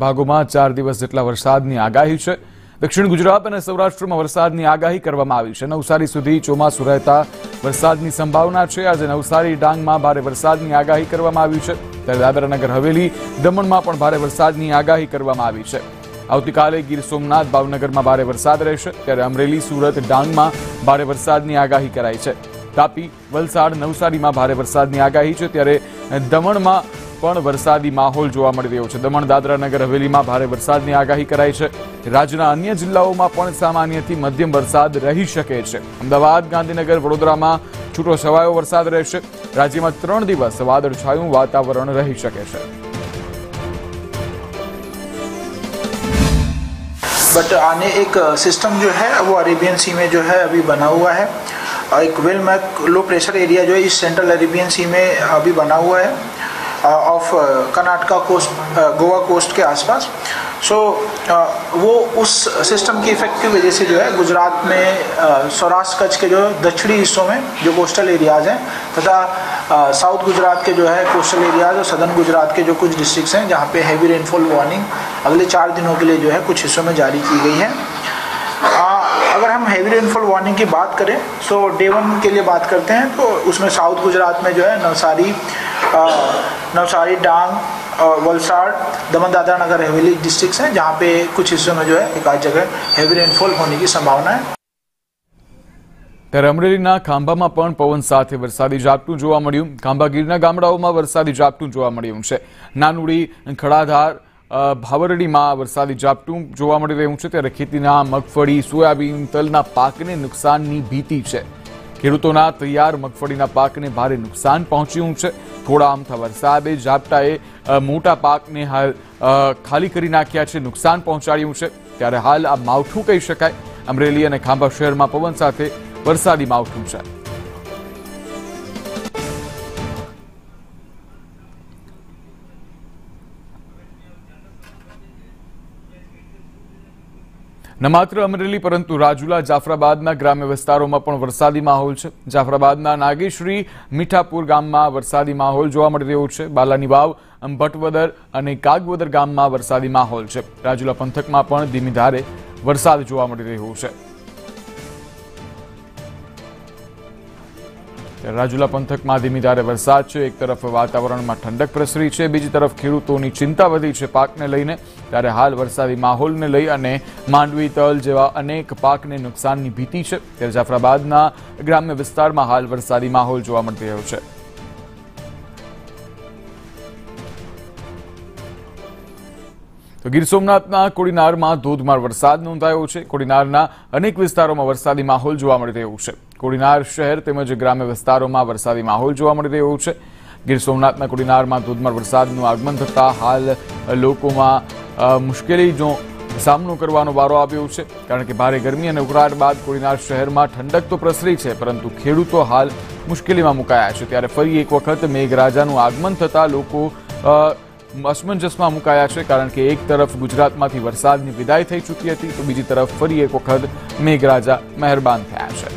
ભાગોમાં 4 દિવસ જેટલા વરસાદની આગાહી છે। દક્ષિણ ગુજરાત અને સૌરાષ્ટ્રમાં વરસાદની આગાહી કરવામાં આવી છે। નવસારી સુધી ચોમાસું રહેતા વરસાદની સંભાવના છે। આજે નવસારી ડાંગમાં ભારે વરસાદની આગાહી કરવામાં આવી છે, ત્યારે દાદરાનગર હવેલી દમણમાં પણ ભારે વરસાદની આગાહી કરવામાં આવી છે। આવતીકાલે ગીર સોમનાથ ભાવનગરમાં ભારે વરસાદ રહેશે, ત્યારે અમરેલી સુરત ડાંગમાં ભારે વરસાદની આગાહી કરાઈ છે। તાપી વલસાડ નવસારીમાં ભારે વરસાદની આગાહી છે, ત્યારે દમણમાં પણ વરસાદી માહોલ જોવા મળી રહ્યો છે। દમણ દાદરાનગર હવેલીમાં ભારે વરસાદની આગાહી કરાઈ છે। રાજ્યના અન્ય જિલ્લાઓમાં પણ સામાન્યથી મધ્યમ વરસાદ રહી શકે છે। અમદાવાદ ગાંધીનગર વડોદરામાં છૂટો છવાયો વરસાદ રહેશે। રાજ્યમાં 3 દિવસ વાદળછાયું વાતાવરણ રહી શકે છે। बट आने एक सिस्टम जो है वो अरेबियन सी में जो है अभी बना हुआ है। एक वेल मैप लो प्रेशर एरिया जो है इस सेंट्रल अरेबियन सी में अभी बना हुआ है off Karnataka coast, Goa coast के आसपास। सो वो उस सिस्टम की इफेक्ट की वजह से जो है गुजरात में सौराष्ट्र कच्छ के जो दक्षिणी हिस्सों में जो कोस्टल एरियाज़ हैं तथा साउथ गुजरात के जो है कोस्टल एरियाज़ और सदर्न गुजरात के जो कुछ डिस्ट्रिक्ट्स हैं जहाँ पे हैवी रेनफॉल वार्निंग अगले 4 दिनों के लिए जो है कुछ हिस्सों में जारी की गई है। अगर हम हैवी रेनफॉल वार्निंग की बात करें तो डे 1 के लिए बात करते हैं तो उसमें साउथ गुजरात में जो है नवसारी डांग वलसाड़ दमन दादरा नगर हवेली डिस्ट्रिक्ट्स हैं जहाँ पे कुछ हिस्सों में जो है एक आध जगह हैवी रेनफॉल होने की संभावना है। ત્યારે અમરેલીના ખાંભામાં પણ પવન સાથે વરસાદી ઝાપટું જોવા મળ્યું। ખાંભા ગીરના ગામડાઓમાં વરસાદી ઝાપટું જોવા મળ્યું છે। નાનુડી ખડાધાર ભાવરડીમાં વરસાદી ઝાપટું જોવા મળી રહ્યું છે, ત્યારે ખેતીના મગફળી સોયાબીન તલના પાકને નુકસાનની ભીતિ છે। ખેડૂતોના તૈયાર મગફળીના પાકને ભારે નુકસાન પહોંચ્યું છે। થોડા અમથા વરસાદે ઝાપટાએ મોટા પાકને હાલ ખાલી કરી નાખ્યા છે, નુકસાન પહોંચાડ્યું છે। ત્યારે હાલ આ માવઠું કહી શકાય। અમરેલી અને ખાંભા શહેરમાં પવન સાથે વરસાદી માવઠું છે। ન માત્ર અમરેલી પરંતુ રાજુલા જાફરાબાદના ગ્રામ્ય વિસ્તારોમાં પણ વરસાદી માહોલ છે। જાફરાબાદના નાગેશ્રી મીઠાપુર ગામમાં વરસાદી માહોલ જોવા મળી રહ્યો છે। બાલાની વાવ ભટવદર અને કાગવદર ગામમાં વરસાદી માહોલ છે। રાજુલા પંથકમાં પણ ધીમી ધારે વરસાદ જોવા મળી રહ્યો છે। રાજુલા પંથકમાં ધીમી ધારે વરસાદ છે। એક તરફ વાતાવરણમાં ઠંડક પ્રસરી છે, બીજી તરફ ખેડૂતોની ચિંતા વધી છે પાકને લઈને। ત્યારે હાલ વરસાદી માહોલને લઈ અને માંડવી તલ જેવા અનેક પાકને નુકસાનની ભીતિ છે। ત્યારે જાફરાબાદના ગ્રામ્ય વિસ્તારમાં હાલ વરસાદી માહોલ જોવા મળી રહ્યો છે। તો ગીર સોમનાથના કોડીનારમાં ધોધમાર વરસાદ નોંધાયો છે। કોડીનારના અનેક વિસ્તારોમાં વરસાદી માહોલ જોવા મળી રહ્યો છે। કોડીનાર શહેર તેમજ ગ્રામ્ય વિસ્તારોમાં વરસાદી માહોલ જોવા મળી રહ્યો છે। ગીર સોમનાથના કોડીનારમાં ધોધમાર વરસાદનું આગમન થતાં હાલ લોકોમાં મુશ્કેલીનો સામનો કરવાનો વારો આવ્યો છે, કારણ કે ભારે ગરમી અને ઉકળાટ બાદ કોડીનાર શહેરમાં ઠંડક તો પ્રસરી છે, પરંતુ ખેડૂતો હાલ મુશ્કેલીમાં મુકાયા છે। ત્યારે ફરી એક વખત મેઘરાજાનું આગમન થતાં લોકો અસમંજસમાં મુકાયા છે, કારણ કે એક તરફ ગુજરાતમાંથી વરસાદની વિદાય થઈ ચૂકી હતી તો બીજી તરફ ફરી એક વખત મેઘરાજા મહેરબાન થયા છે।